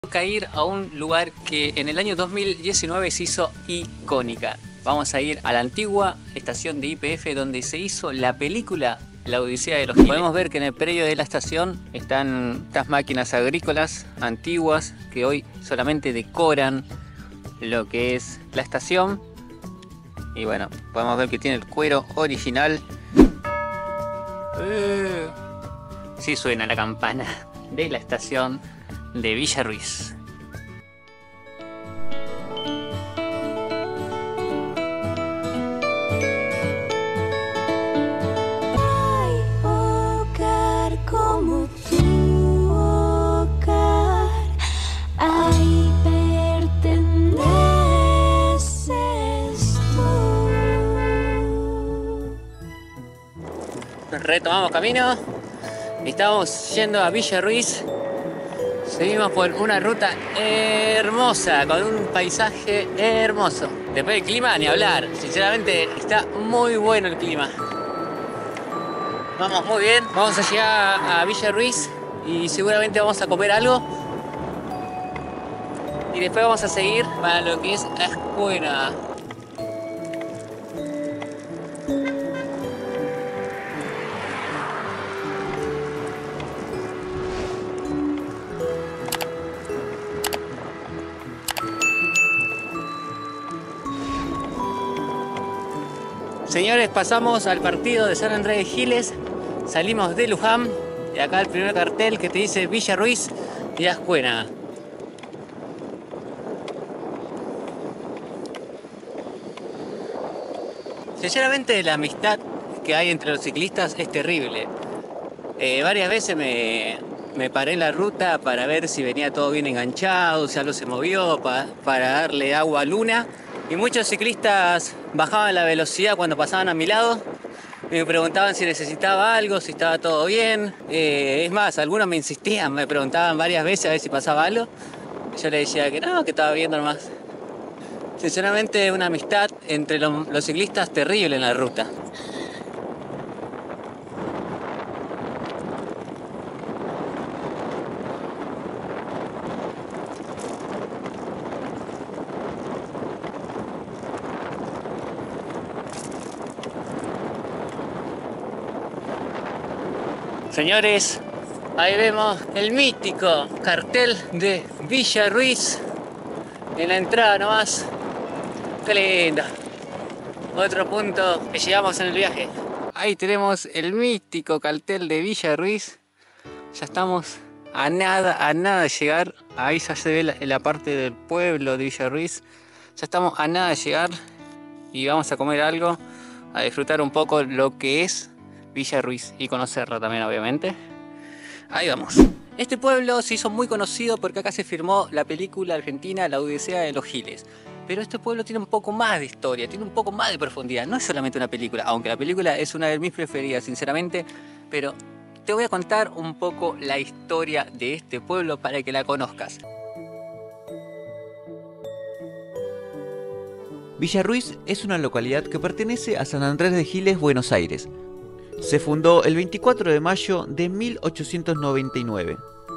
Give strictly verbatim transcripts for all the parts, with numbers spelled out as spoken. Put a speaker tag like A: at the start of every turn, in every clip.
A: Toca ir a un lugar que en el año dos mil diecinueve se hizo icónica. Vamos a ir a la antigua estación de Y P F donde se hizo la película La Odisea de los Giles. Podemos ver que en el predio de la estación están estas máquinas agrícolas antiguas que hoy solamente decoran lo que es la estación. Y bueno, podemos ver que tiene el cuero original. Uh, sí suena la campana de la estación de Villa Ruiz.
B: Hay hogar como tu hogar, ahí perteneces tú.
A: Retomamos camino. Estamos yendo a Villa Ruiz. Seguimos por una ruta hermosa, con un paisaje hermoso. Después del clima, ni hablar. Sinceramente, está muy bueno el clima. Vamos muy bien. Vamos a llegar a Villa Ruiz y seguramente vamos a comer algo. Y después vamos a seguir para lo que es la escuela. Señores, pasamos al partido de San Andrés de Giles, salimos de Luján y acá el primer cartel que te dice Villa Ruiz y Ascuena. Sinceramente la amistad que hay entre los ciclistas es terrible. Eh, varias veces me, me paré en la ruta para ver si venía todo bien enganchado, si algo se movió, pa, para darle agua a Luna. Y muchos ciclistas bajaban la velocidad cuando pasaban a mi lado y me preguntaban si necesitaba algo, si estaba todo bien. Eh, es más, algunos me insistían, me preguntaban varias veces a ver si pasaba algo. Yo les decía que no, que estaba bien nomás. Sinceramente, una amistad entre los, los ciclistas terrible en la ruta. Señores, ahí vemos el mítico cartel de Villa Ruiz en la entrada nomás. ¡Qué lindo! Otro punto que llegamos en el viaje. Ahí tenemos el mítico cartel de Villa Ruiz. Ya estamos a nada, a nada de llegar. Ahí ya se ve la, la parte del pueblo de Villa Ruiz. Ya estamos a nada de llegar y vamos a comer algo, a disfrutar un poco lo que es Villa Ruiz y conocerlo también, obviamente. Ahí vamos. Este pueblo se hizo muy conocido porque acá se filmó la película argentina La Odisea de los Giles. Pero este pueblo tiene un poco más de historia, tiene un poco más de profundidad. No es solamente una película, aunque la película es una de mis preferidas, sinceramente. Pero te voy a contar un poco la historia de este pueblo para que la conozcas.
C: Villa Ruiz es una localidad que pertenece a San Andrés de Giles, Buenos Aires. Se fundó el veinticuatro de mayo de mil ochocientos noventa y nueve.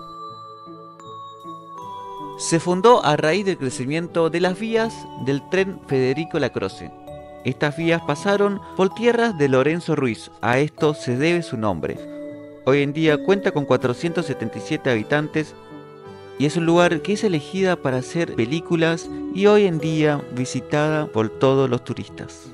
C: Se fundó a raíz del crecimiento de las vías del tren Federico Lacroze. Estas vías pasaron por tierras de Lorenzo Ruiz, a esto se debe su nombre. Hoy en día cuenta con cuatrocientos setenta y siete habitantes y es un lugar que es elegida para hacer películas y hoy en día visitada por todos los turistas.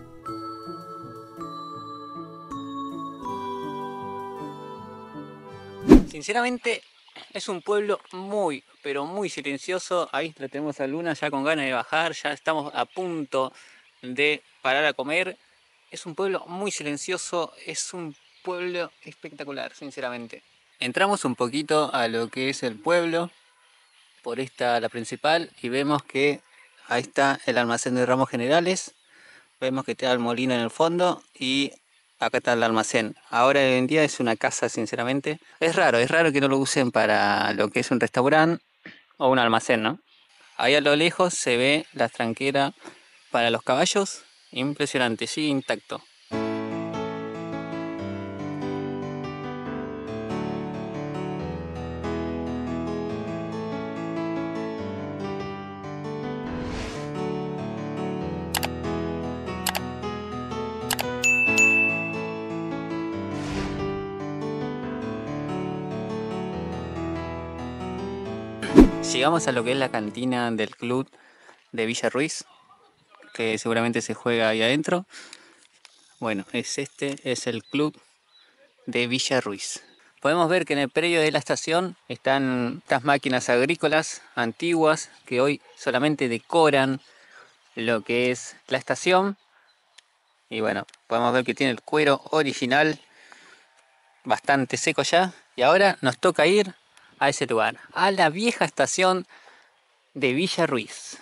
A: Sinceramente es un pueblo muy, pero muy silencioso. Ahí la tenemos a Luna ya con ganas de bajar, ya estamos a punto de parar a comer. Es un pueblo muy silencioso, es un pueblo espectacular, sinceramente. Entramos un poquito a lo que es el pueblo, por esta la principal, y vemos que ahí está el almacén de ramos generales. Vemos que está el molino en el fondo y acá está el almacén. Ahora hoy en día es una casa, sinceramente. Es raro, es raro que no lo usen para lo que es un restaurante o un almacén, ¿no? Ahí a lo lejos se ve la tranquera para los caballos. Impresionante, sigue intacto. Llegamos a lo que es la cantina del club de Villa Ruiz, que seguramente se juega ahí adentro. Bueno, es este, es el club de Villa Ruiz. Podemos ver que en el predio de la estación están estas máquinas agrícolas antiguas que hoy solamente decoran lo que es la estación. Y bueno, podemos ver que tiene el cuero original bastante seco ya. Y ahora nos toca ir a ese lugar, a la vieja estación de Villa Ruiz.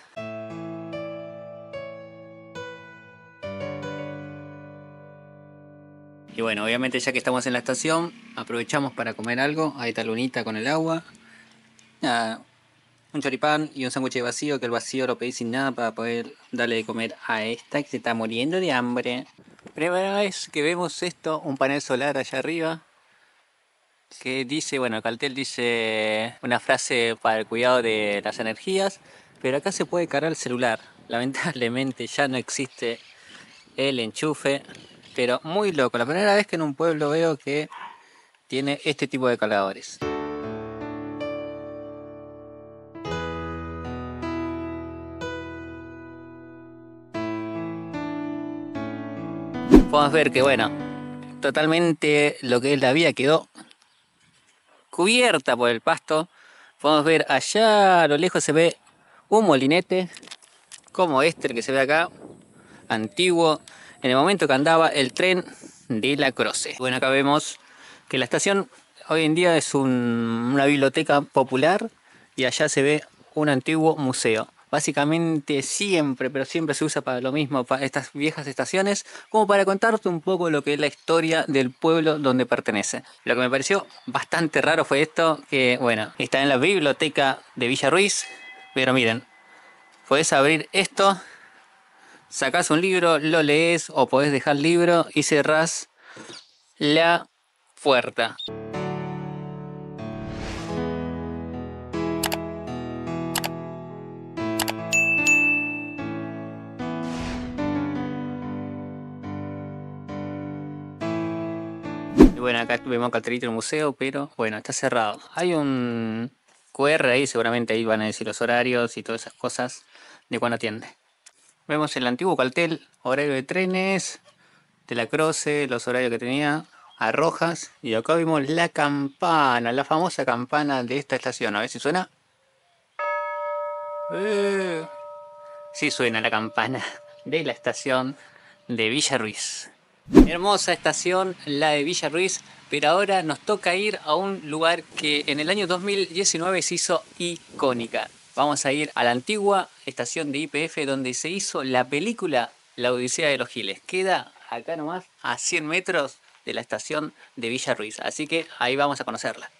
A: Y bueno, obviamente ya que estamos en la estación, aprovechamos para comer algo. Ahí está Lunita con el agua. Nada, un choripán y un sándwich de vacío, que el vacío lo pedí sin nada para poder darle de comer a esta que se está muriendo de hambre. Primera vez que vemos esto, un panel solar allá arriba, que dice, bueno, el cartel dice una frase para el cuidado de las energías, pero acá se puede cargar el celular. Lamentablemente ya no existe el enchufe. Pero muy loco, la primera vez que en un pueblo veo que tiene este tipo de cargadores. Podemos ver que bueno, totalmente lo que es la vía quedó cubierta por el pasto. Podemos ver allá a lo lejos se ve un molinete, como este el que se ve acá, antiguo. En el momento que andaba el tren de la Croce. Bueno, acá vemos que la estación hoy en día es un, una biblioteca popular y allá se ve un antiguo museo. Básicamente siempre, pero siempre se usa para lo mismo, para estas viejas estaciones, como para contarte un poco lo que es la historia del pueblo donde pertenece. Lo que me pareció bastante raro fue esto, que bueno, está en la biblioteca de Villa Ruiz, pero miren, podés abrir esto. Sacás un libro, lo lees o podés dejar el libro y cerrás la puerta. Y bueno, acá vemos cartelito del museo, pero bueno, está cerrado. Hay un cu erre ahí, seguramente ahí van a decir los horarios y todas esas cosas de cuándo atiende. Vemos el antiguo cartel, horario de trenes, de la Croce, los horarios que tenía, a Rojas. Y acá vimos la campana, la famosa campana de esta estación. A ver si suena. Eh, sí suena la campana de la estación de Villa Ruiz. Hermosa estación, la de Villa Ruiz. Pero ahora nos toca ir a un lugar que en el año dos mil diecinueve se hizo icónica. Vamos a ir a la antigua estación de Y P F donde se hizo la película La Odisea de los Giles. Queda acá nomás a cien metros de la estación de Villa Ruiz. Así que ahí vamos a conocerla.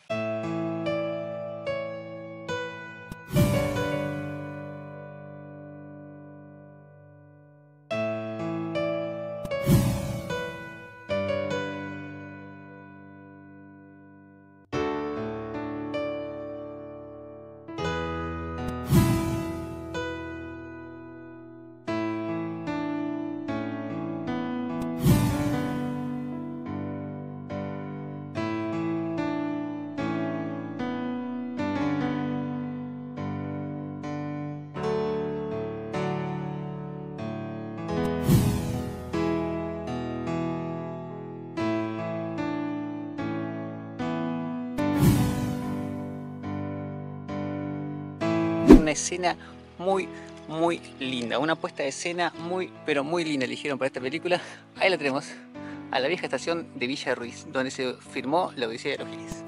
A: Una escena muy muy linda, una puesta de escena muy pero muy linda eligieron para esta película. Ahí la tenemos, a la vieja estación de Villa Ruiz, donde se filmó La Odisea de los Giles.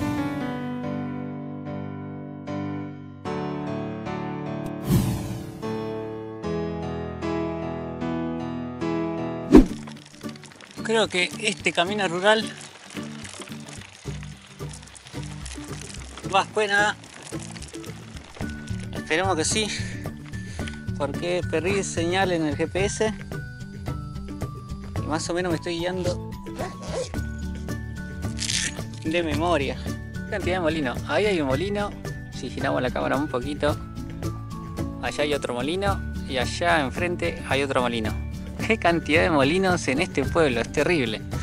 A: Creo que este camino rural va buena. Esperemos que sí, porque perdí señal en el G P S y más o menos me estoy guiando de memoria. ¿Qué cantidad de molino? Ahí hay un molino, si giramos la cámara un poquito, allá hay otro molino y allá enfrente hay otro molino. ¿Qué cantidad de molinos en este pueblo? Es terrible.